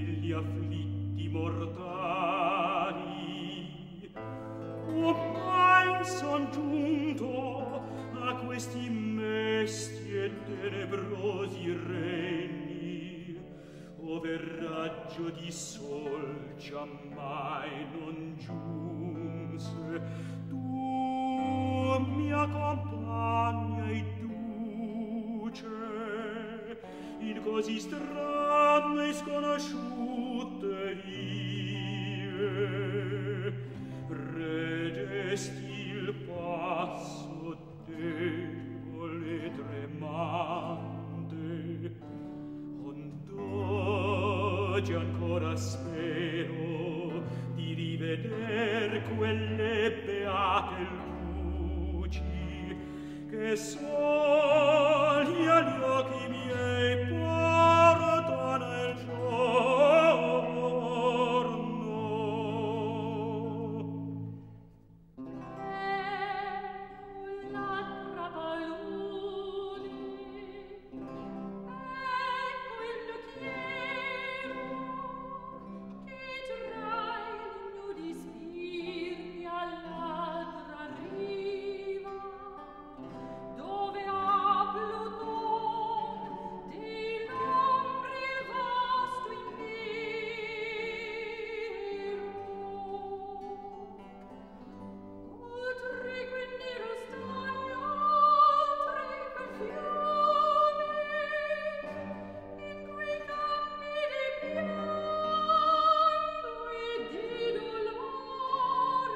degli afflitti mortali. Ormai son giunto a questi mesti e tenebrosi regni, ove raggio di sol giammai non giunse. Tu mi accompagna e duce in così strane e sconosciute vie, reggesti il passo debole e tremante, ond'oggi ancora spero di riveder quelle beate luci che soli agli occhi miei portano il giorno. L'altra palude, ecco il nocchiero che tra i nudi spirti all'altra riva, dove a Pluton di l'ombri il vasto inverno. Oltre quel nero stagno, oltre quel fiume, in quei campi di pianto e di dolore,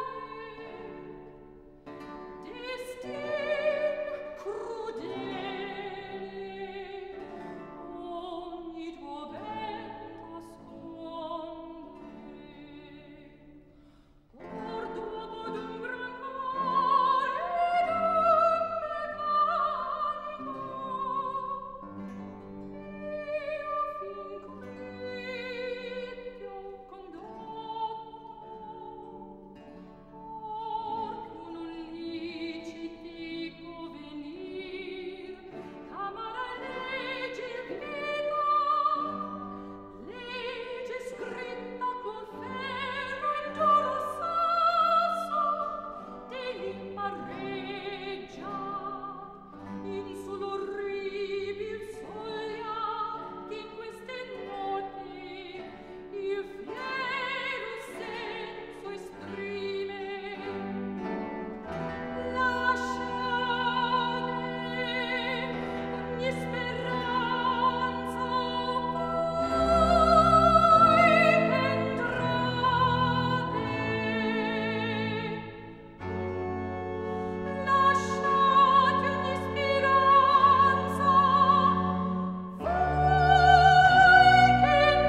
destin crudele ogni tuo vento asconde. Or dopo d'un gran cuore d'un io fin qui ti ho condotto, or più non liciti convenir, camera legge vieta, legge scritta col ferro in duro sasso, degli pareggia in sull'orribil soglia che in queste note il fiero senso esprime. Lasciate ogni speranza voi che entrate. Lasciate ogni speranza voi che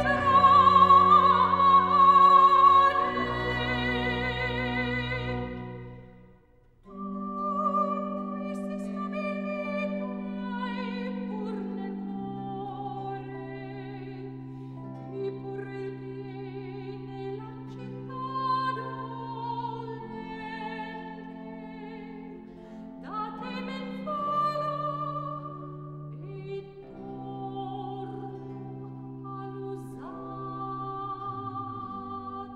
entrate. Questi stabilito hai pur nel cuore, di pur il bene la città dolente, da te men foga e torno all'usato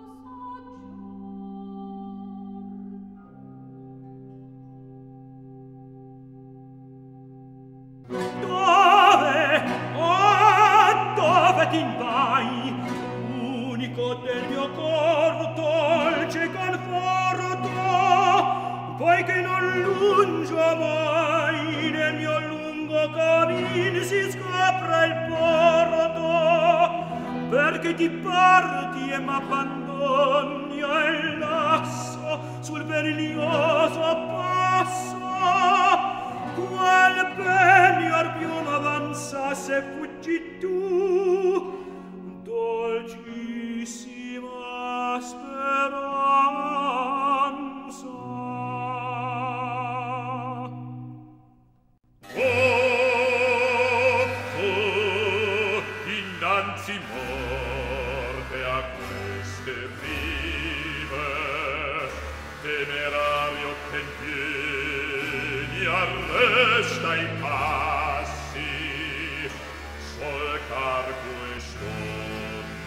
soggiorno. Dove, oh, dove ti vai, unico del mio cor, dolce conforto, poiché non lungio mai nel mio lungo cammin si scopre il porto, perché ti parti e m'abbandoni al lasso sul periglioso passo. Qual penior pium avanzasse fuggi tu, dolcissima speranza. Innanzi morte a queste rive, temerario tempieni arresta i passi, solcar questo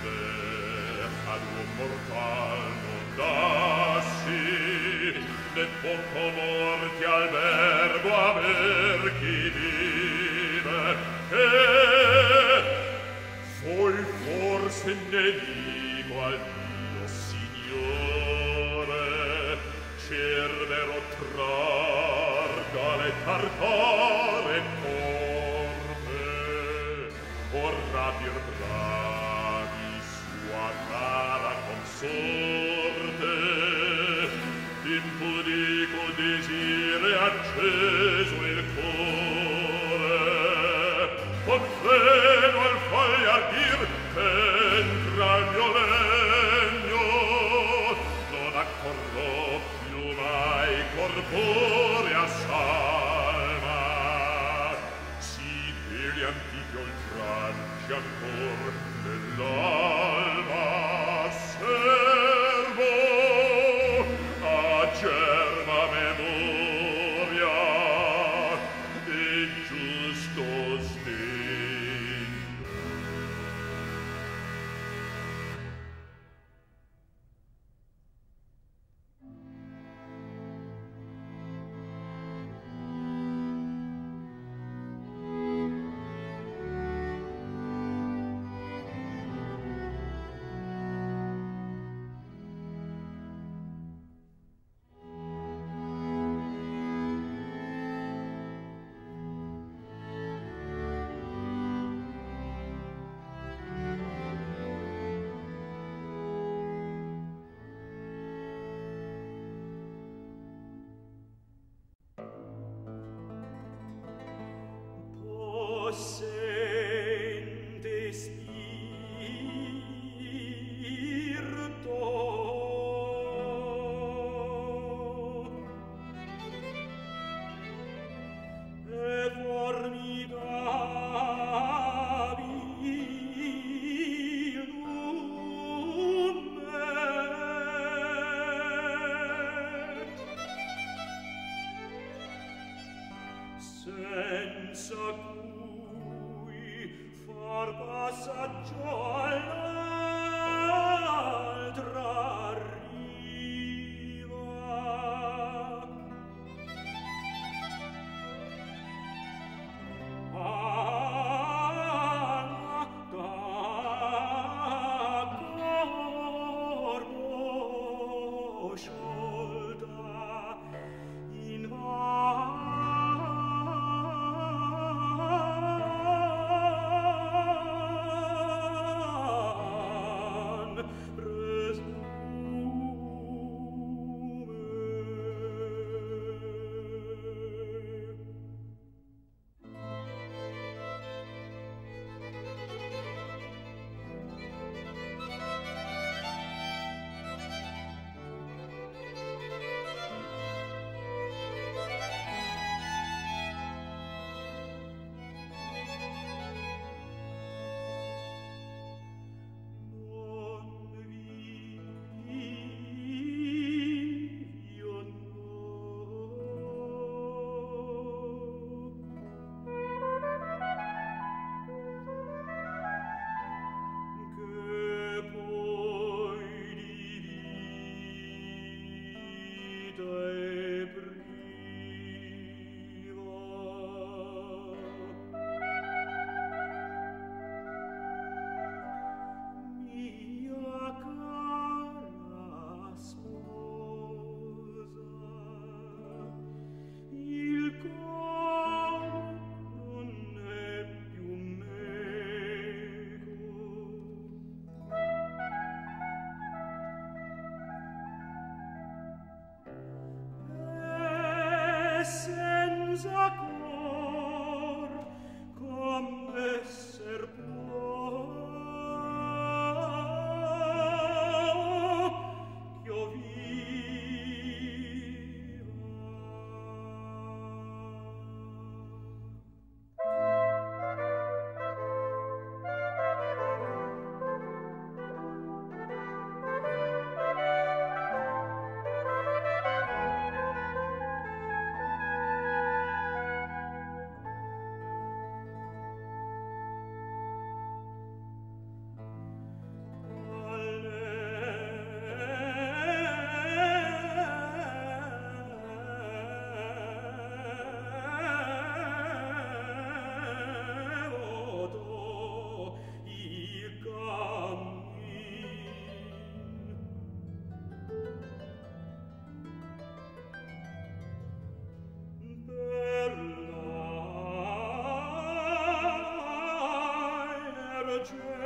mortal non dassi, né poco morti al verbo aver chi vive, e foi forse nemico al Dio Signore, Cerbero trar dalle tartare porte, or rapir bravi sua cara consorte, impudico desire acceso il cuore, con freno al fogliardir entra il mio legno, non accorrò più mai corporea salma, si degli antichi oltraggi ancor nell'alma servo a germa memoria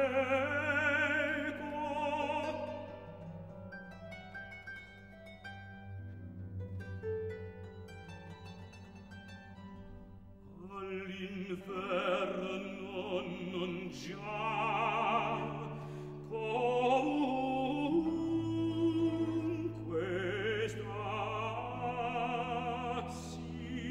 all'inferno non già comunque strassi.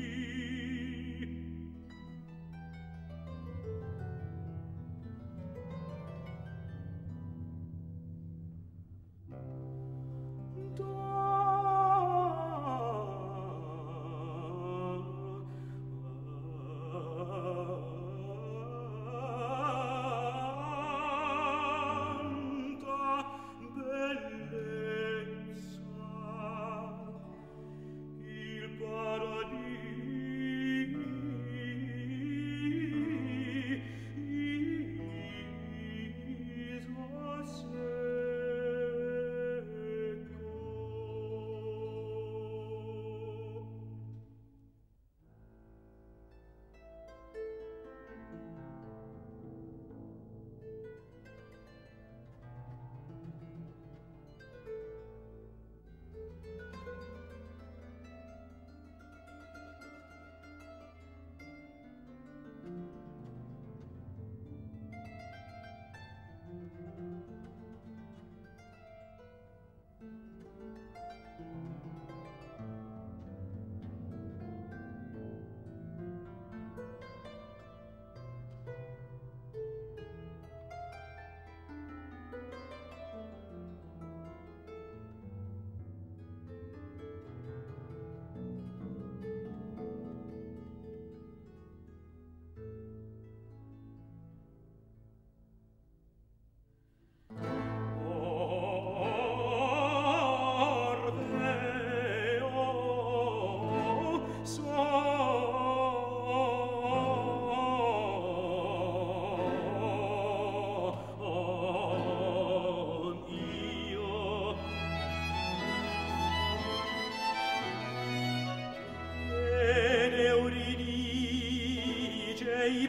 I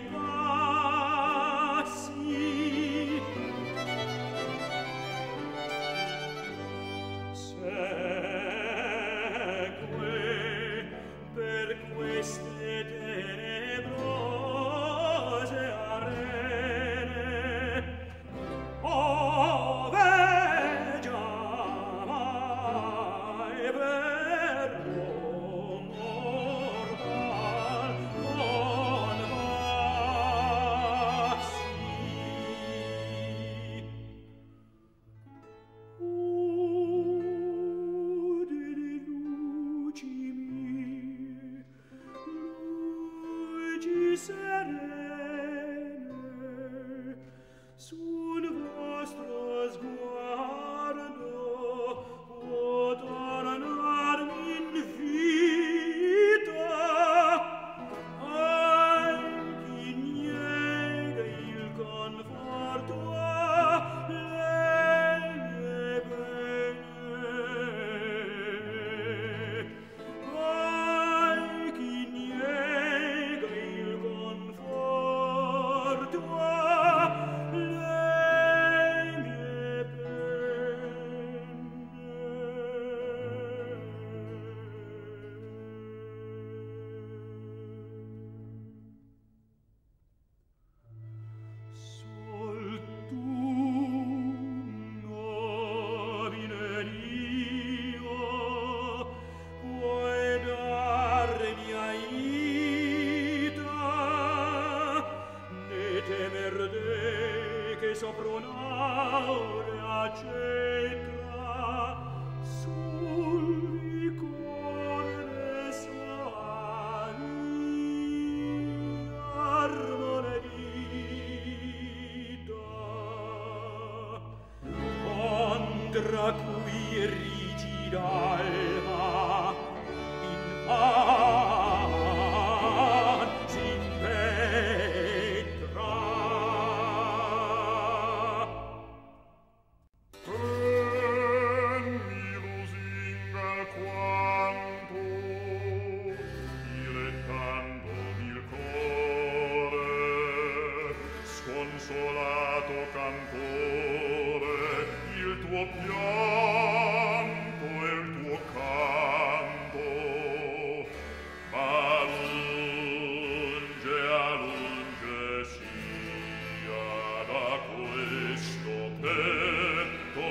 passi segue per queste tenebrose arene, ove già mai verbo mortal non serene sul vostro sguardo può tornarmi in vita, chi niega il conforto alle mie pene, chi niega il conforto alle mie Sol tu, nobilerio, puoi darmi aita, ne temer de che sopra un'aurea cetra sul ricorre soavi contra cui rigida alma in van s'impetra. Mi lusinga alquanto, dilettandomi il core, sconsolato canto il tuo pianto e il tuo canto, ma lunge a lunge sia da questo petto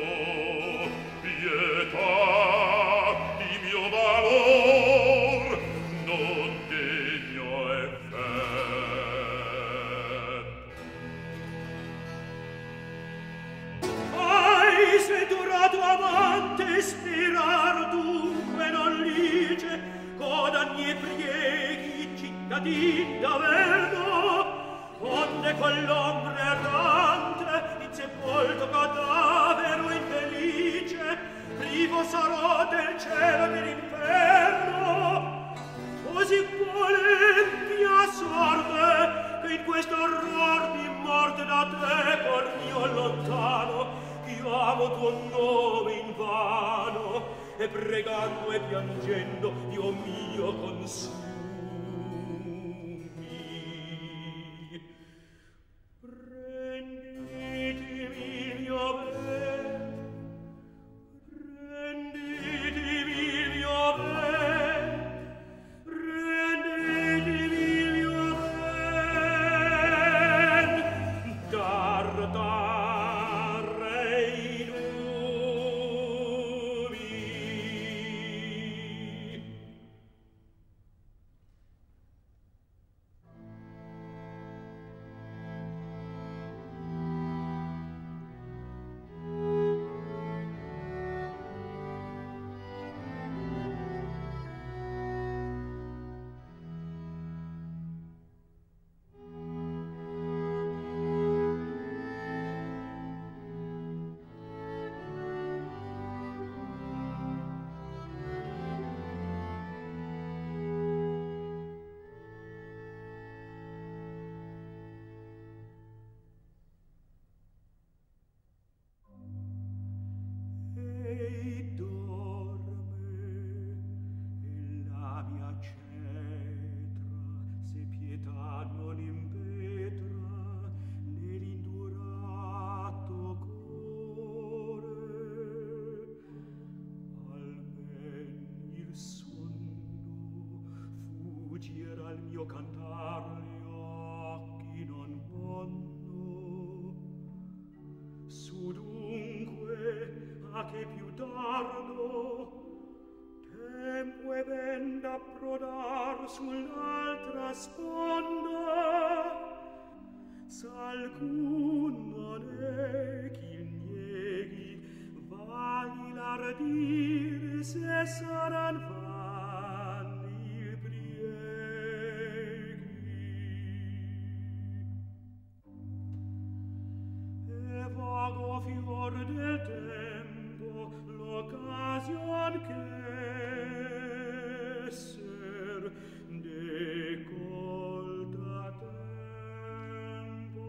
pietà di mio valor non degno effetto. Hai se durato amante spirar dunque non lice godagni e prieghi cittadin d'averno onde con l'ombre errante insepolto cadavero infelice privo sarò del cielo e dell'inferno così volempia sorte che in questo orror di morte da te cor mio lontano chiamo tuo nome invano e pregando e piangendo Dio mio consumi. Prenditemi mio ben, prenditemi mio ben, prenditemi mio ben, dare i numi. Ei dorme, e la mia cetra, se pietà non impetra nell'indurato core, almen il sonno fuggir al mio cantar gli occhi non ponno. Su dunque a che più tardo tempo e ben d'approdar sull'altra sponda s'alcun non è ch'il nieghi vagli l'ardire se saran vanni i prieghi e vago fior del tempo l'occasion che esser decolta tempo.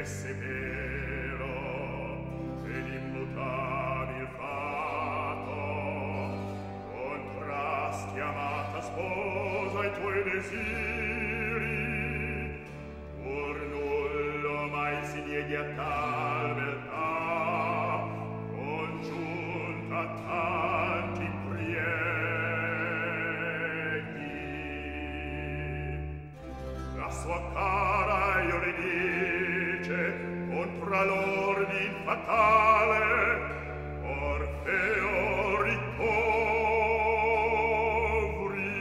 è severo ed immutabil fato, contrasti amata sposa i tuoi desiri, pur nullo mai si nieghi a tal beltà, congiunta a tanti prieghi. La sua cara io le dice contra l'ordin fatale, Orfeo ricovri,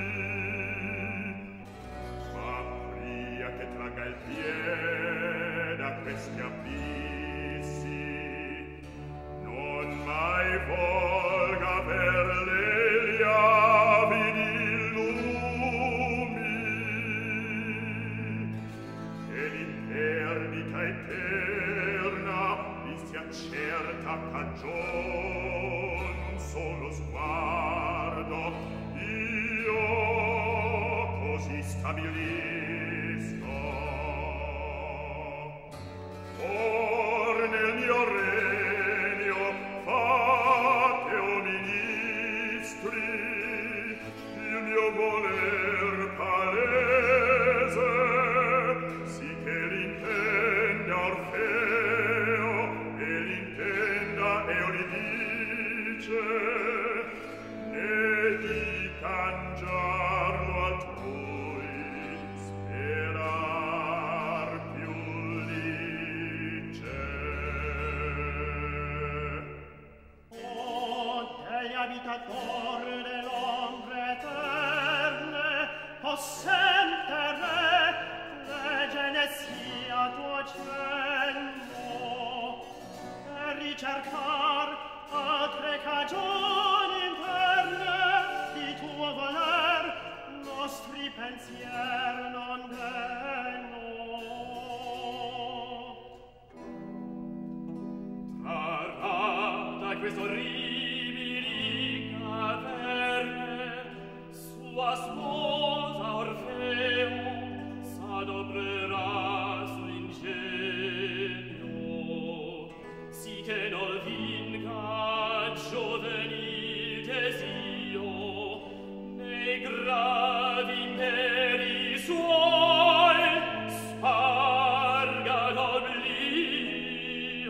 ma pria che tragga il piede a questi abissi, non mai volga per le liavidi lumi, e l'interdita eterna vi sia certa cagion, solo sguardo io così stabilisco. Or nel mio regno fate, o ministri, il mio voler palese, sì che l'intenda Orfeo e l'intenda Euridice, né di cangiarlo altrui sperar più lice. O degli abitatori dell'ombre eterne, possente re, legge sia tuo cenno, e ricercar altre cagioni interne di tuo voler, nostri pensier non denno. Trarrà da questo orribili caverne sua sposa Orfeo s'adoperà sull'ingegno, sì che non vinca giovenil desio nei gravi imperi suoi, sparga l'oblio.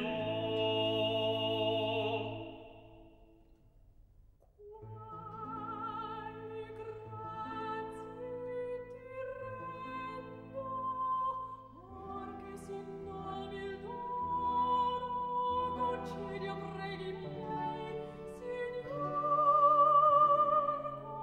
Quali grazie ti rendo, or che sin nobil dono concedio preghi miei, Signor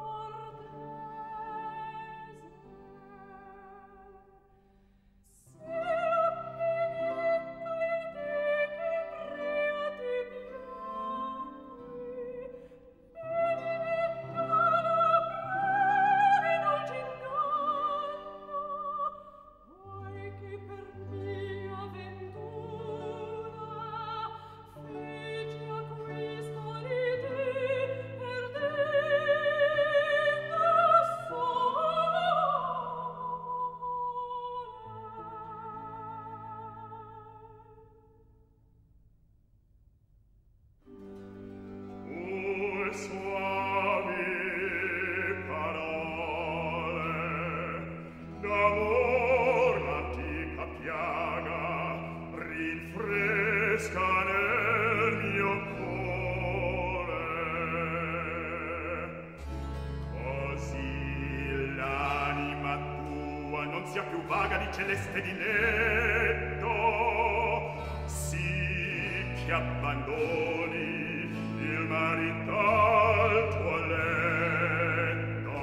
sia più vaga di celeste diletto, sì che abbandoni il marito al tuo letto.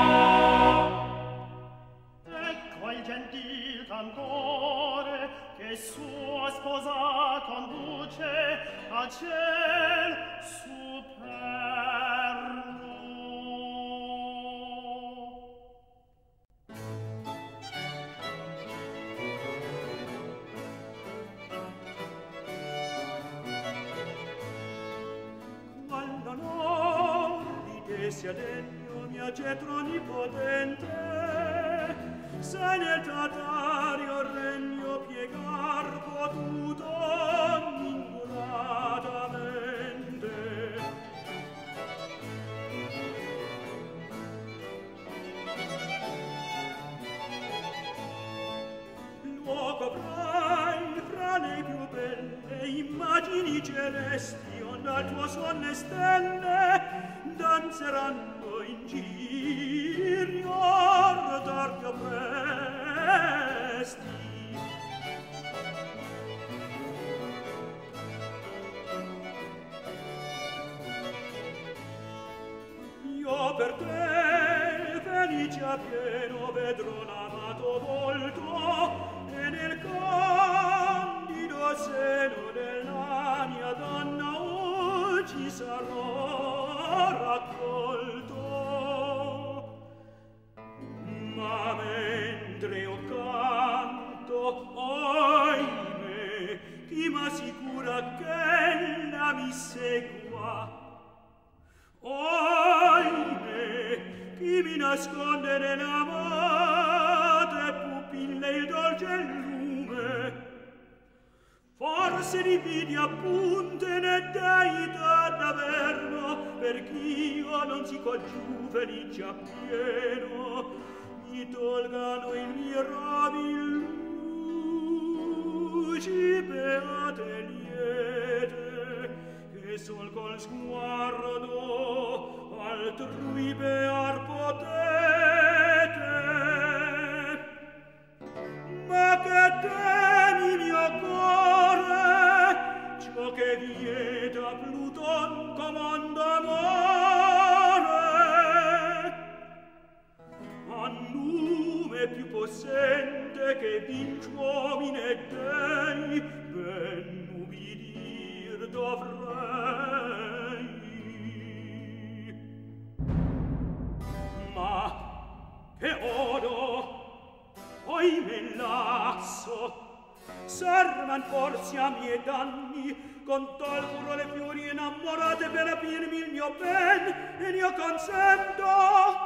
Ecco il gentil cantore che e sua sposa conduce a ciel superno. Quando non di te sia degno mia Getro nipotente, se nel Tatario regno piegar potuto incuratamente. Luogo avrai fra le più belle immagini celesti, onde al tuo suon le stelle danzeranno in girio tardi o presti. Io per te felice a pieno vedrò l'amato volto, e nel candido seno della mia donna oggi sarò raccolto. Ma mentre io canto, oimè, chi m'assicura che ella mi segua? Oimè, chi mi nasconde nell'amate pupille il dolce lume? Forse l'invidia punte ne deità d'Averno, per ch'io non si congiù felice a pieno, mi tolgano il mirabil luci beate liete, che sol col sguardo altrui bear potete. Ma che temi mio cuore, ciò che vieta Pluton comanda amore, a nume più possente che vince uomini e dei, ben ubbidir dovrei. Ma che odo, oimè lasso, servan forse a miei danni, con tal furo le fiori innamorate per apirmi il mio ben, ed io consento.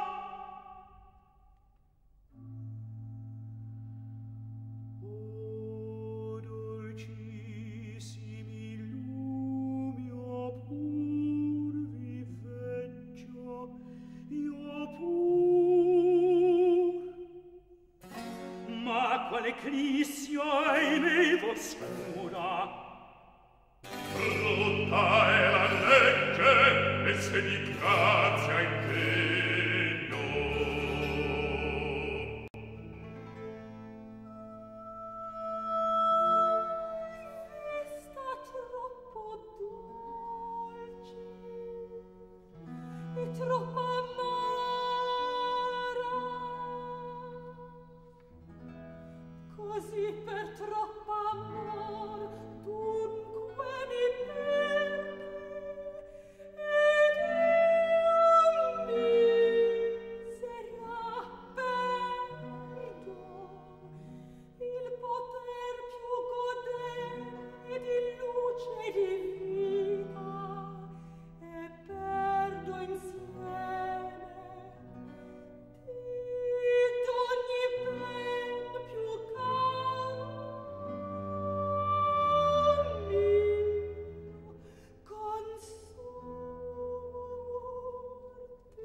O dolcissimi lumi, o pur vi veggio, io pur. Ma quale eclissi oimè oscura? Brutta è la legge, e se di grazia impegno. Sta troppo dolce e troppo amara, così per troppo amor dunque mi perdi, ed io miseria perdo il poter più godere di luce e di vita, e perdo insieme d'ogni ben più caro mio consorte.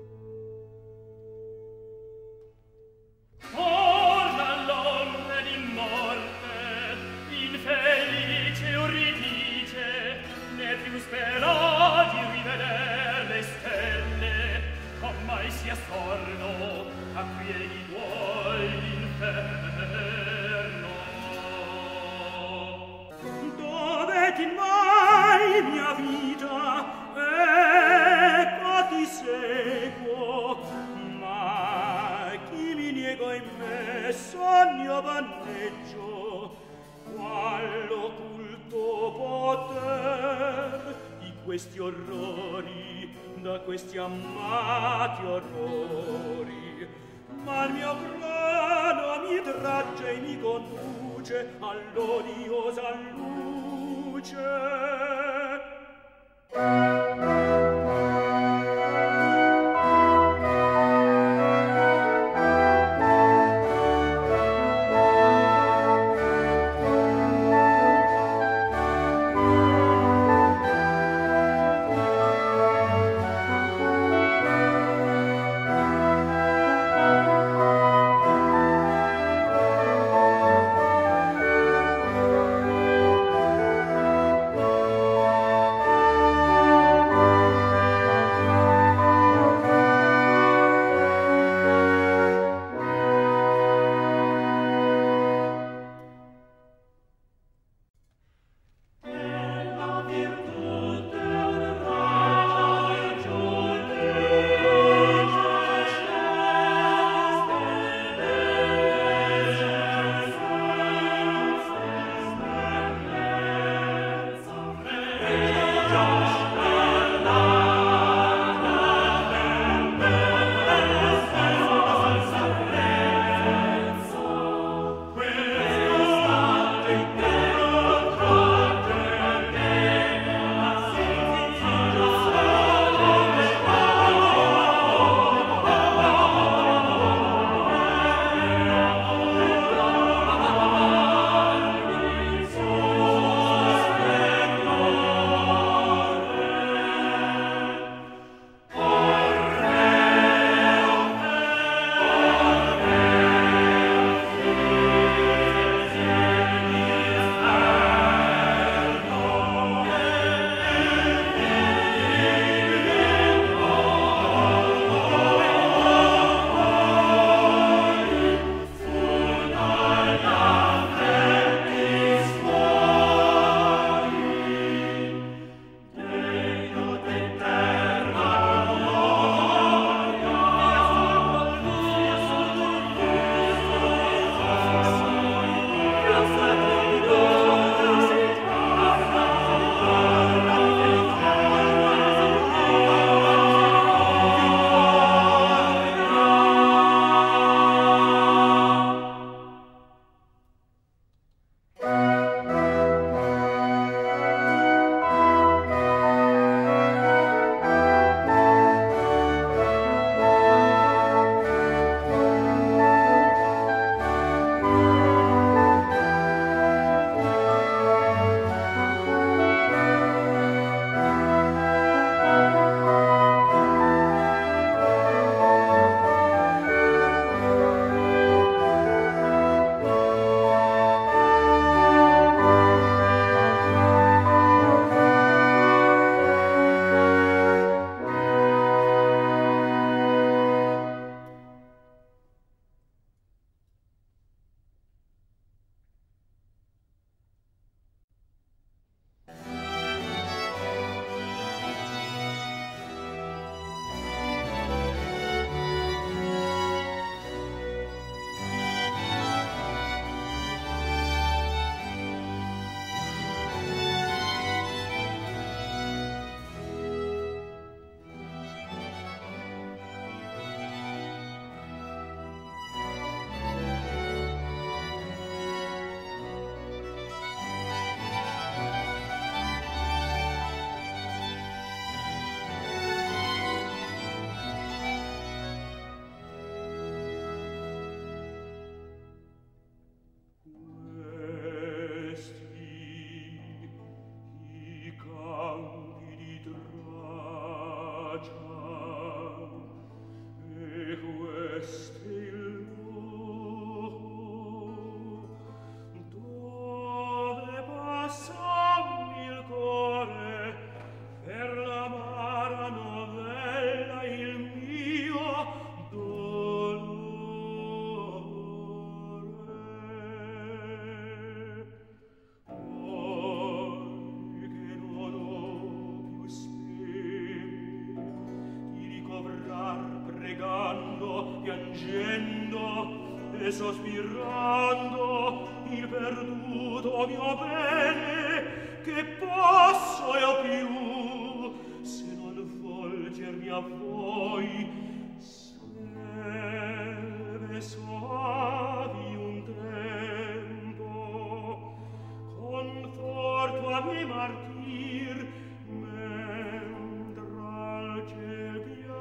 Torna all'ombre di morte, infelice Euridice, né più spera di riveder le stelle, con mai si astorno a piedi tuoi l'inferno. Dove ti mai mia vita, ecco ti seguo, ma chi mi nego in me sogno vanneggio, qual occulto poter di questi orrori, da questi amati orrori, ma il mio grano mi tragge e mi conduce all'odiosa luce. e sospirando il perduto mio bene, che posso io più se non volgermi a voi, selve soavi un tempo, conforto a me martir, mentre al ciel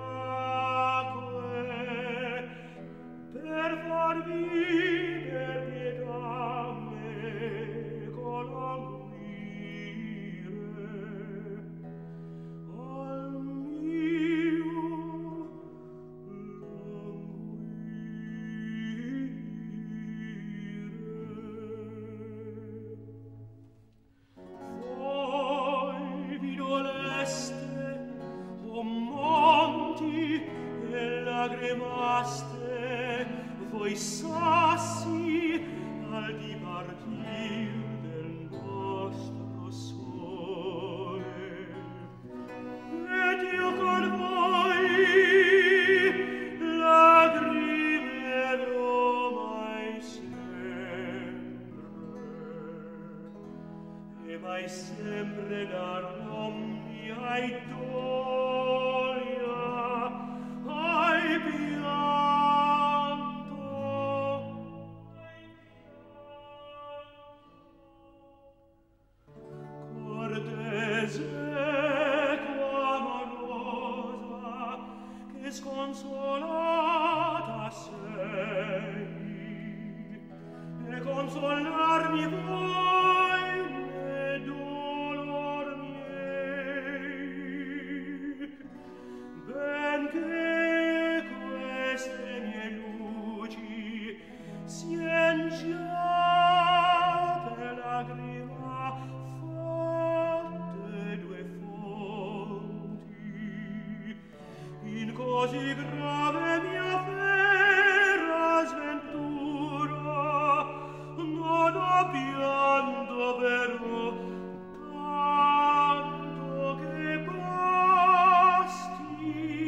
piaque, per far viver pietà meco languire al mio languire. Voi vi doleste, o monti, e lagremaste, voi sassi, al dipartir del nostro sole. Ed io con voi lagrimerò mai sempre darò mia dolia, ai pianto. Cortese amorosa, che sconsolata sei, e consolarmi vuoi ne dolor miei, benché queste mie luci sien già per lagrima fatte due fonti, in così grave mia vera sventura non ho pianto però tanto che basti.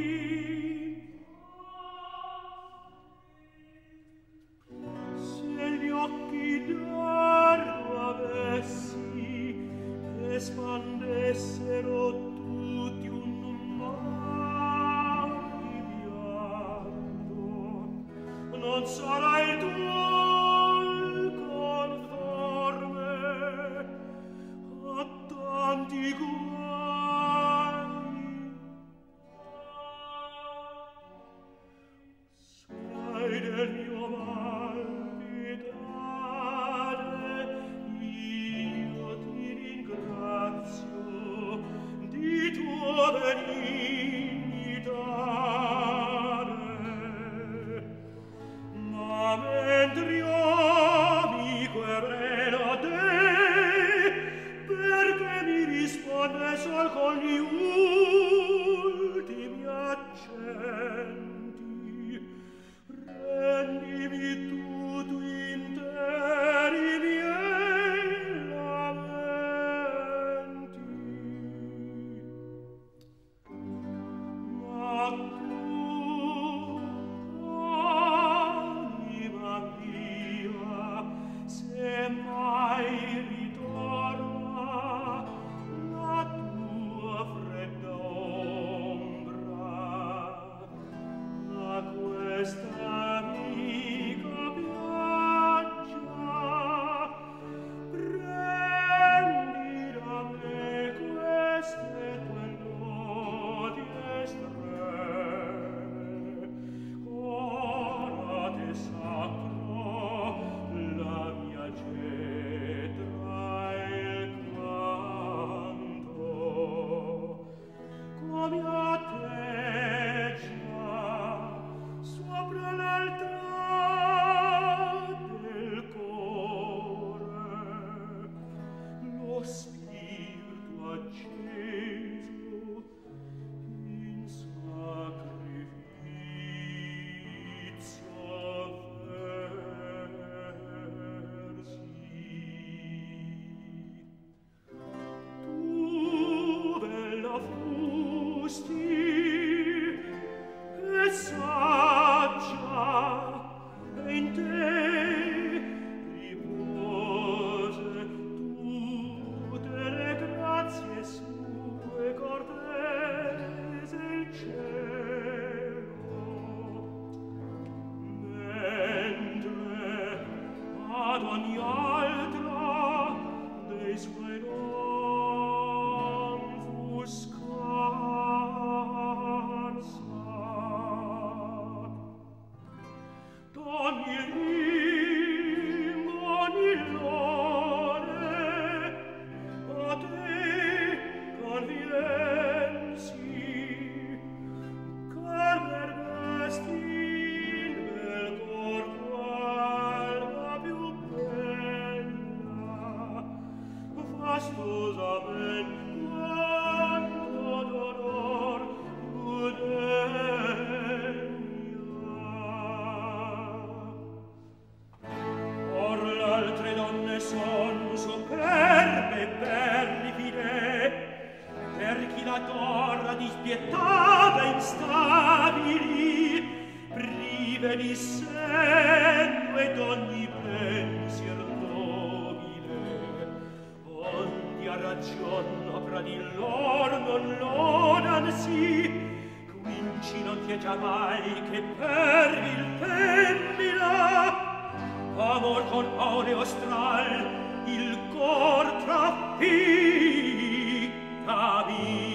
Se gli occhi d'arco avessi, espandessero tutti un mar di pianto, non sarai tu il conforme a tanti guai. Sai del mio mal pietade, io ti ringrazio di tua benignità, ma mentre altre donne son superbe e perfide, per chi la torra dispiettata instabili, prive di senno ed ogni pensier nobile, onde a ragion fra di lor non lodansi, quinci non tieta mai che per il femmina, amor con aureo stral il cor trafficcami.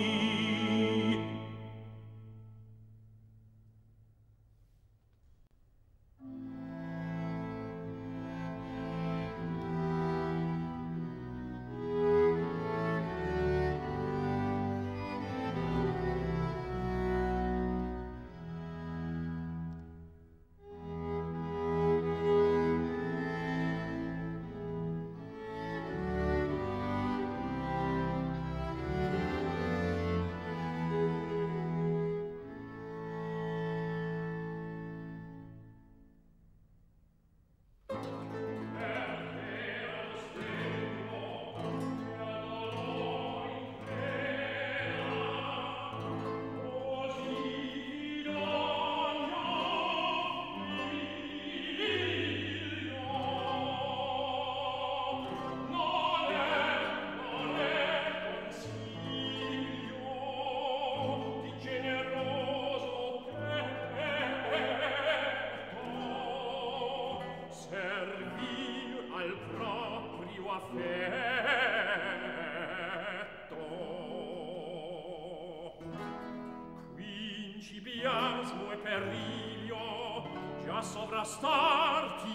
Principiasmo e periglio già sovrastarti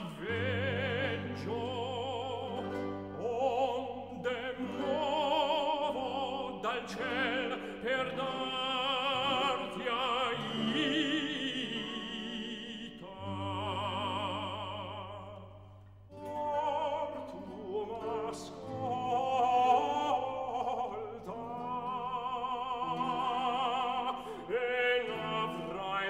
veggio, onde muovo dal ciel per darti aita. Or tu m'ascolta e n'avrai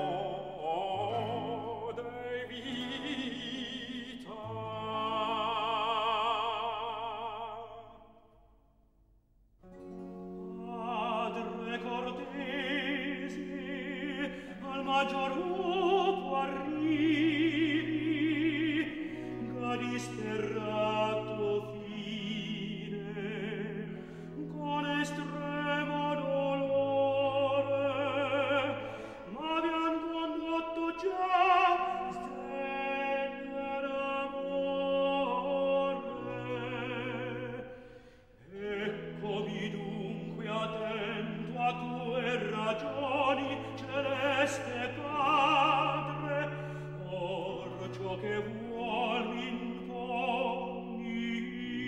lode e vita. Padre cortesi, al maggior upo arrivi, ga disperato fine, con estremo dolore, m'avian condotto già stender amore. Eccomi dunque attento a tue ragioni, celeste Padre, or ciò che vuol m'imponi.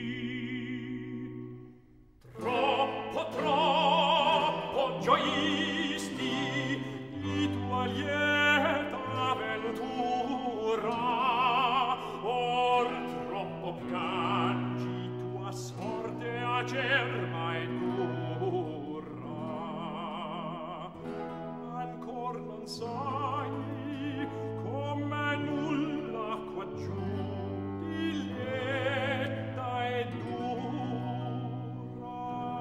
Troppo gioisti di tua lieta ventura, or troppo piangi tua sorte acerba e dura. Ancor non sai come nulla quaggiù di lieta e dura.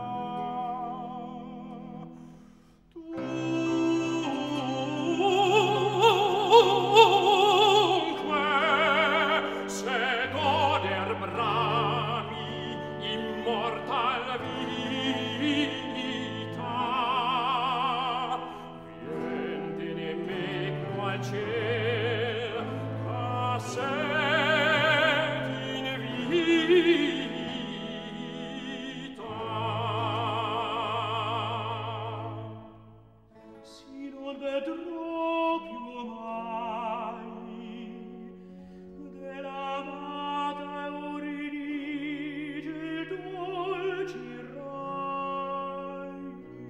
Dunque, se goder brami immortal vita, viendene me qual ciel a sed in vita. Si non vedrò più mai dell'amata Euridice il dolci rai.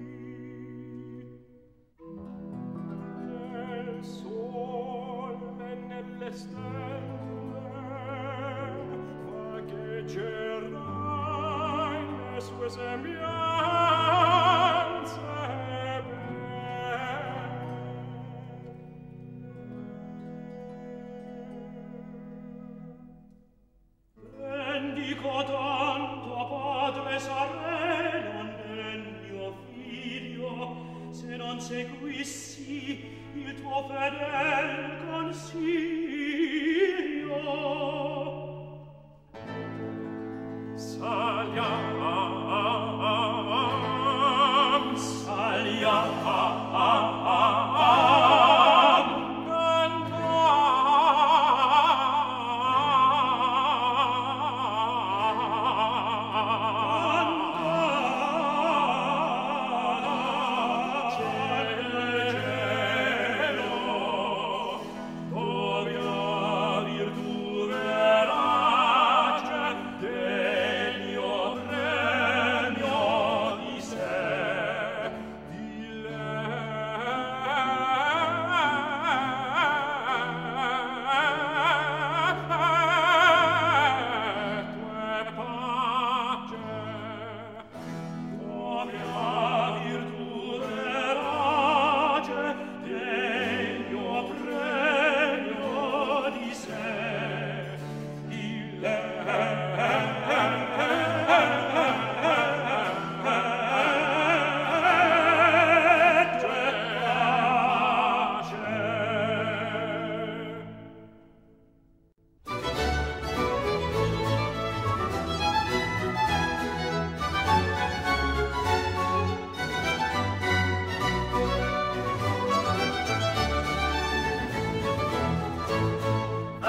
Nel sole e nelle stelle vagheggerai le sue sembianze belle.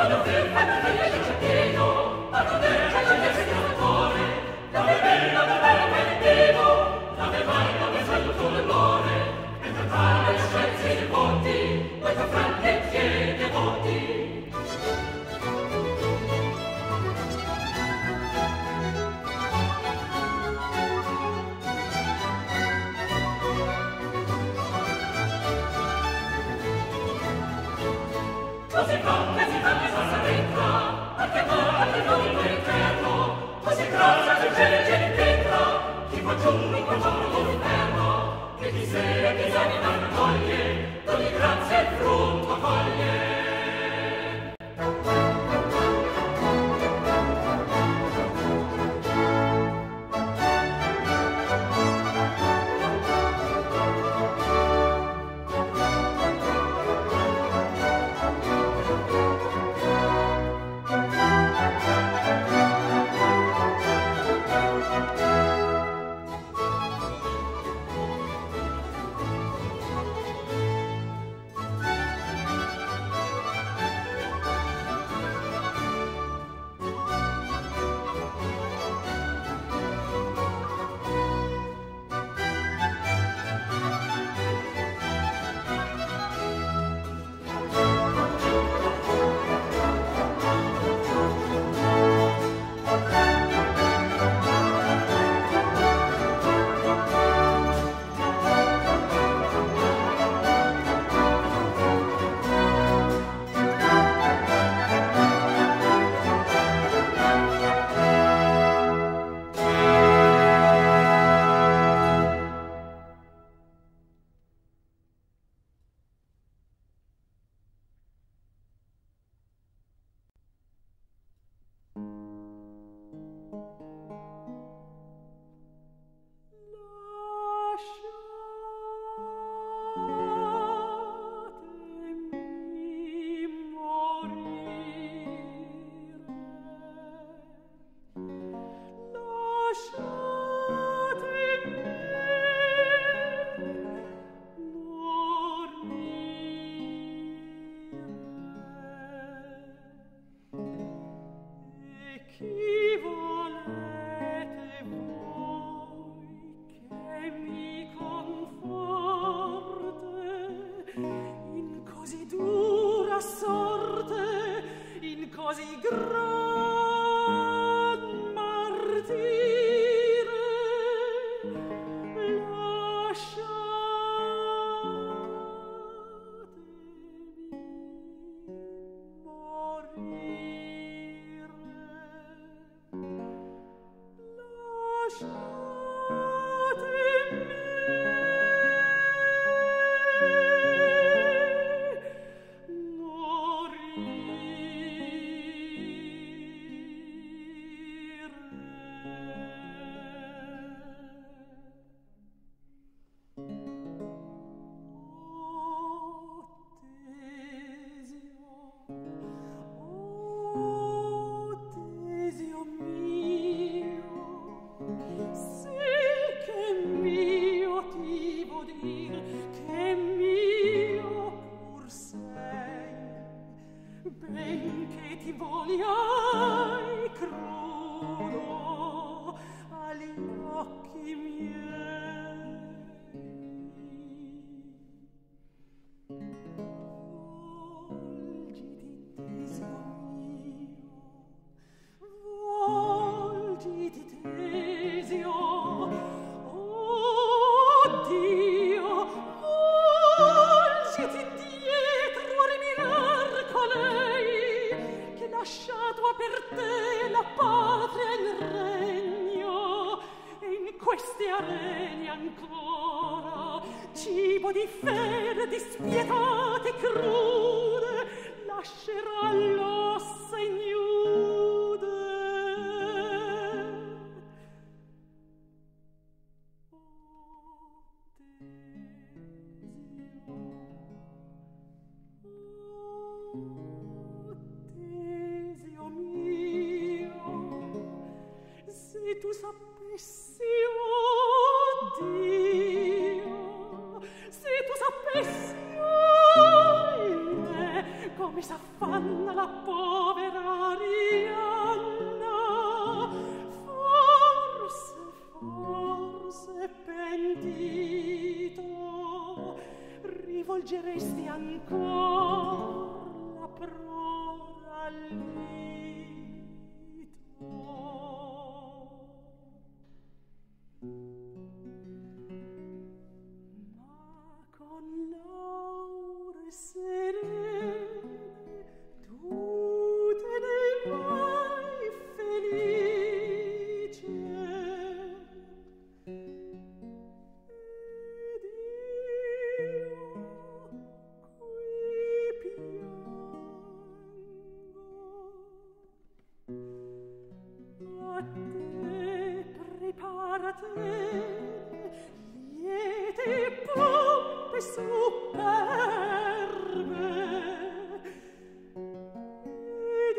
Come s'affanna la ancor la prora lito. Ma con laure serene tu te ne vai felice. Ed io qui piango. A te preparate liete pompe superbe. Ed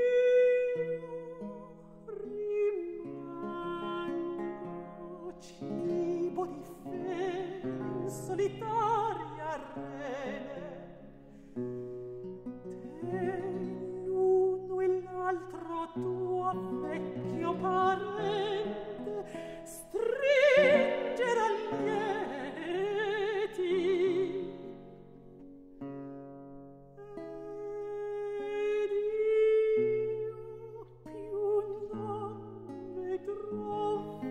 io rimango cibo di fede solitaria rene. Te l'uno e l'altro tuo vecchio parente stringer lieti. Ed io più non vedrò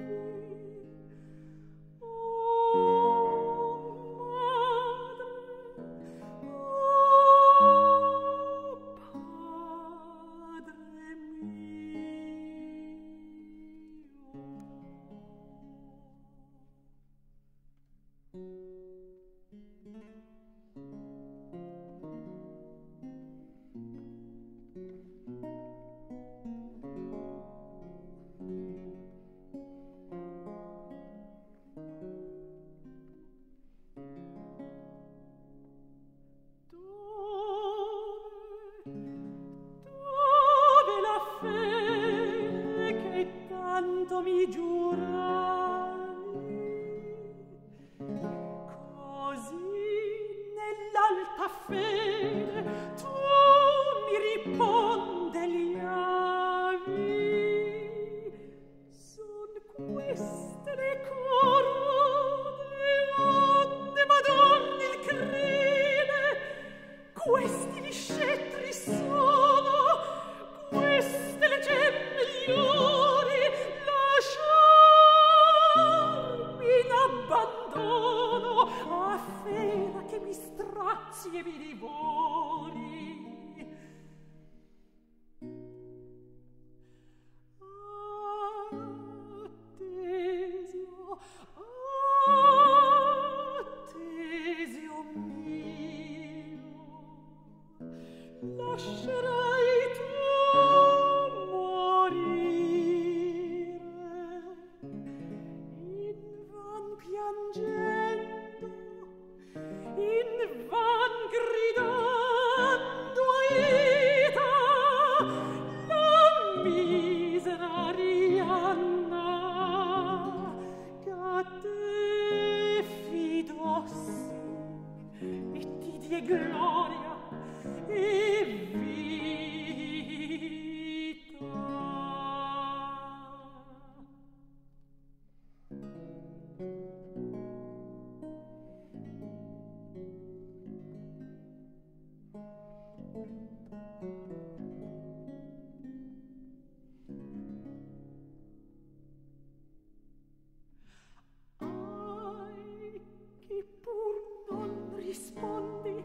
dove la fede che tanto mi giuravi, così nell'alta fede tu mi ripondegliavi. Son queste le corone onde m'adorni il crine, questi gli scettri sono, queste le gemme migliori, lasciarmi in abbandono a fera che mi strazi e mi divori. Tesio mio, lascerai tu morire, invan piangendo, invan gridando Aida, la misera Arianna, che a te fidossi e ti die gloria e vita. Ai, che pur non rispondi,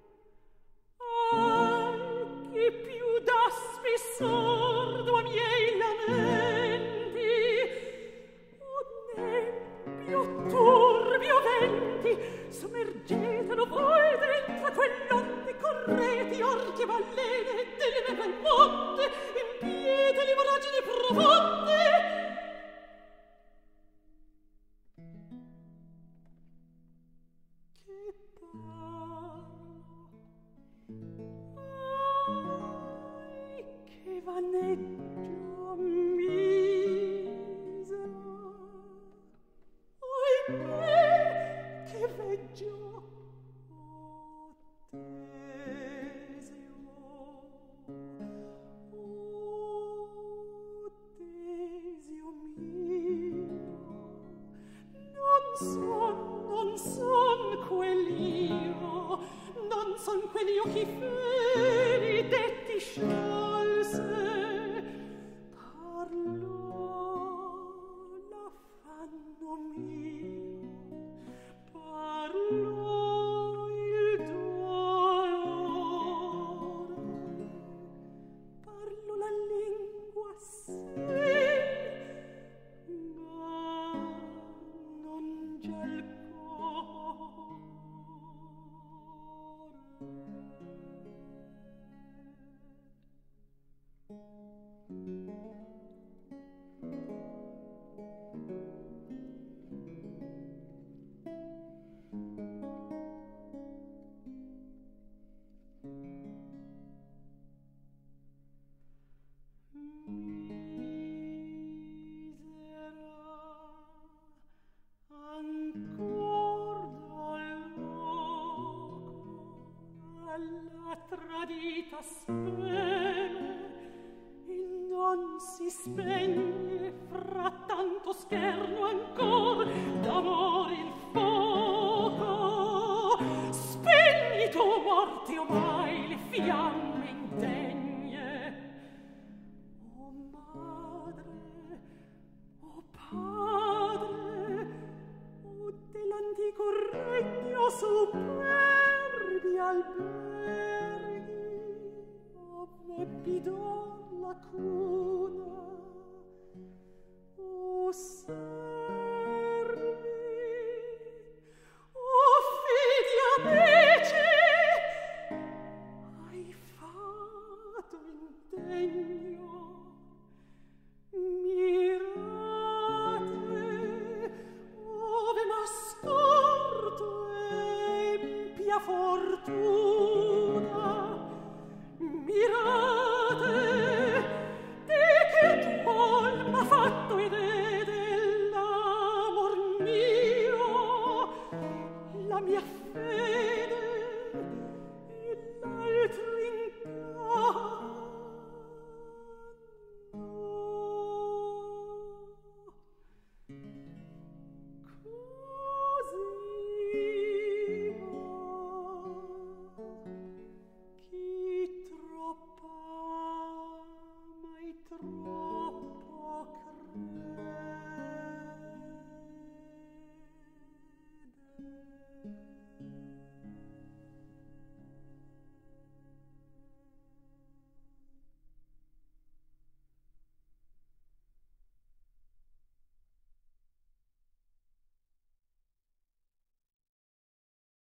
ai, che più daspi sordo a miei lamenti, o nebbio, turbio venti, sommergetelo voi dentro quell'onde, correti, orchi e balene, delle neve al monte, impiete le voragini profonde. Che parlo, ai, che vaneggia genio chi feri detti sciolse, parlò l'affanno mio, parlò il dolore, parlò la lingua sì, ma non già il cuore. Tradita speme e non si spegne fra tanto scherno ancor d'amor il fuoco. Spegni tu, morti, omai le fiamme indegne. O madre, o padre, o dell'antico regno superbi alberghi, ove bidò la cuna, o servi, o fidi amici, hai fatto indegno